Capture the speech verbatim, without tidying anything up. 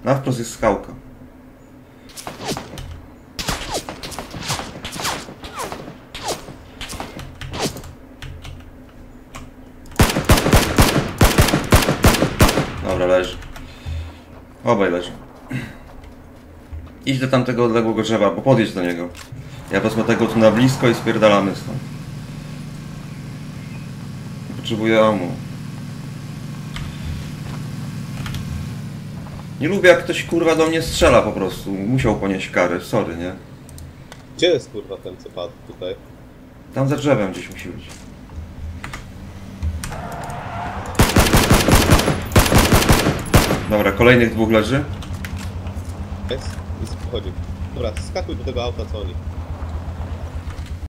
Na wprost jest skałka. Dobra, leży. Obaj leżą. Idź do tamtego odległego drzewa, bo podjedź do niego. Ja wezmę tego tu na blisko i spierdalamy stąd. Potrzebuję ammo. Nie lubię, jak ktoś kurwa do mnie strzela po prostu. Musiał ponieść karę, sorry, nie? Gdzie jest kurwa ten co padł tutaj? Tam za drzewem gdzieś musi być. Dobra, kolejnych dwóch leży. Jest? I wchodzi. Dobra, skakuj do tego auta co oni.